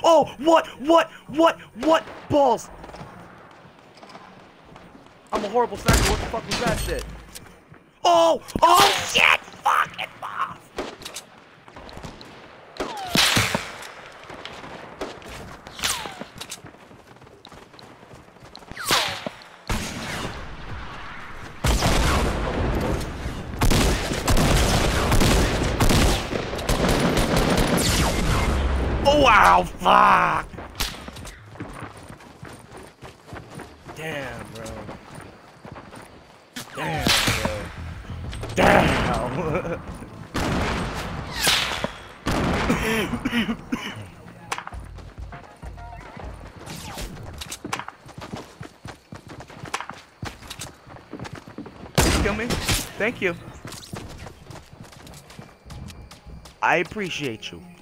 Oh, what balls? I'm a horrible sniper. What the fuck was that shit? Oh shit! Fucking balls! Oh wow! Fuck! Damn, bro. Damn, bro. Damn! Kill me? Thank you. I appreciate you.